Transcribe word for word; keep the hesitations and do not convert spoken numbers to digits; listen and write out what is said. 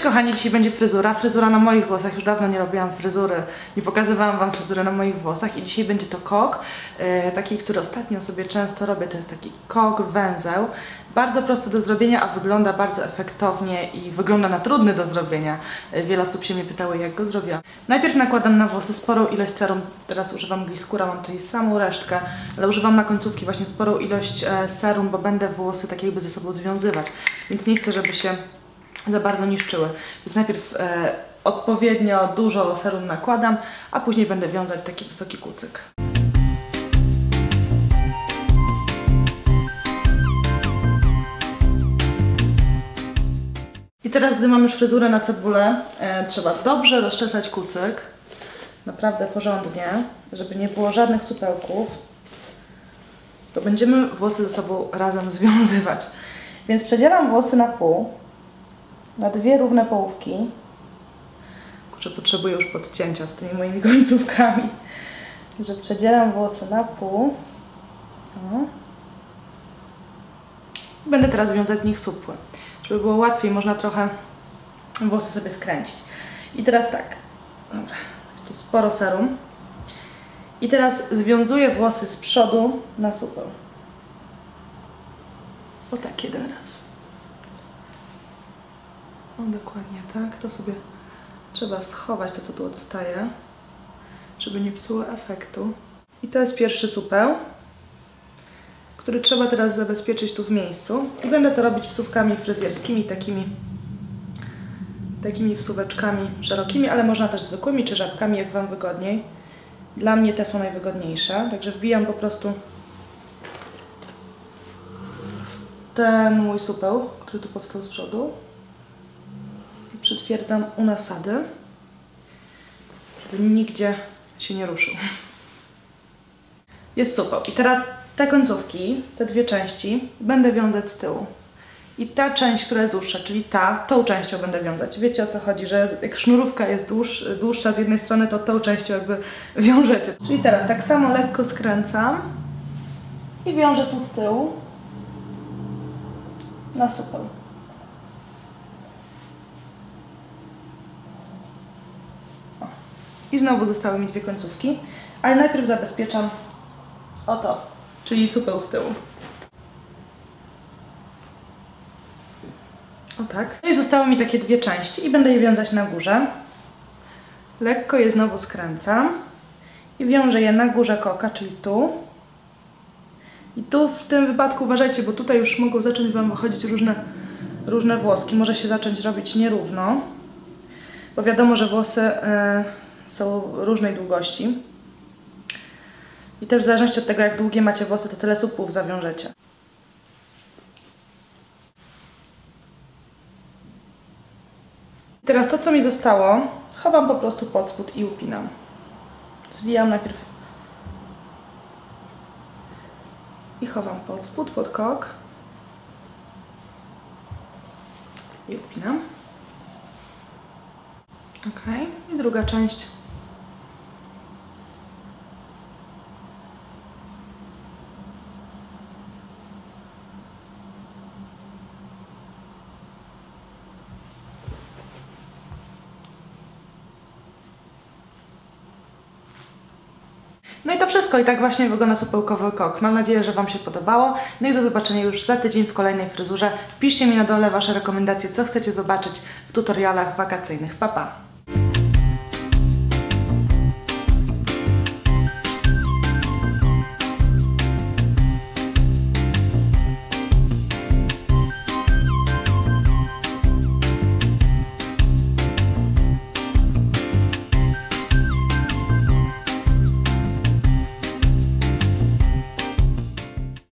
kochani, dzisiaj będzie fryzura. Fryzura na moich włosach. Już dawno nie robiłam fryzury. Nie pokazywałam wam fryzury na moich włosach. I dzisiaj będzie to kok. Yy, taki, który ostatnio sobie często robię. To jest taki kok węzeł. Bardzo prosty do zrobienia, a wygląda bardzo efektownie i wygląda na trudny do zrobienia. Yy, wiele osób się mnie pytały, jak go zrobiłam. Najpierw nakładam na włosy sporą ilość serum. Teraz używam Gliskura, mam tutaj samą resztkę. Ale używam na końcówki właśnie sporą ilość e, serum, bo będę włosy tak jakby ze sobą związywać. Więc nie chcę, żeby się za bardzo niszczyły. Więc najpierw e, odpowiednio dużo serum nakładam, a później będę wiązać taki wysoki kucyk. I teraz, gdy mam już fryzurę na cebulę, e, trzeba dobrze rozczesać kucyk. Naprawdę porządnie, żeby nie było żadnych supełków. Bo będziemy włosy ze sobą razem związywać. Więc przedzielam włosy na pół. Na dwie równe połówki. Kurczę, potrzebuję już podcięcia z tymi moimi końcówkami. Także przedzielam włosy na pół. O. Będę teraz wiązać z nich supły. Żeby było łatwiej, można trochę włosy sobie skręcić. I teraz tak. Dobra, jest tu sporo serum. I teraz związuję włosy z przodu na supeł. O tak, jeden raz. O, dokładnie tak. To sobie trzeba schować, to co tu odstaje, żeby nie psuło efektu. I to jest pierwszy supeł, który trzeba teraz zabezpieczyć tu w miejscu. I będę to robić wsówkami fryzjerskimi, takimi, takimi wsóweczkami szerokimi, ale można też zwykłymi czy żabkami, jak wam wygodniej. Dla mnie te są najwygodniejsze, także wbijam po prostu w ten mój supeł, który tu powstał z przodu. I przytwierdzam u nasady, żeby nigdzie się nie ruszył. Jest supeł. I teraz te końcówki, te dwie części będę wiązać z tyłu. I ta część, która jest dłuższa, czyli ta, tą częścią będę wiązać. Wiecie, o co chodzi, że jak sznurówka jest dłuż, dłuższa z jednej strony, to tą częścią jakby wiążecie. Czyli teraz tak samo lekko skręcam i wiążę tu z tyłu na supeł. O. I znowu zostały mi dwie końcówki, ale najpierw zabezpieczam o to, czyli supeł z tyłu. O tak. No i zostały mi takie dwie części i będę je wiązać na górze. Lekko je znowu skręcam i wiążę je na górze koka, czyli tu. I tu w tym wypadku uważajcie, bo tutaj już mogą zacząć wam wychodzić różne, różne włoski. Może się zacząć robić nierówno, bo wiadomo, że włosy y, są różnej długości. I też w zależności od tego, jak długie macie włosy, to tyle supłów zawiążecie. Teraz to, co mi zostało, chowam po prostu pod spód i upinam. Zwijam najpierw i chowam pod spód, pod kok i upinam. Ok, i druga część. No i to wszystko. I tak właśnie wygląda supełkowy kok. Mam nadzieję, że wam się podobało. No i do zobaczenia już za tydzień w kolejnej fryzurze. Piszcie mi na dole wasze rekomendacje, co chcecie zobaczyć w tutorialach wakacyjnych. Pa, pa!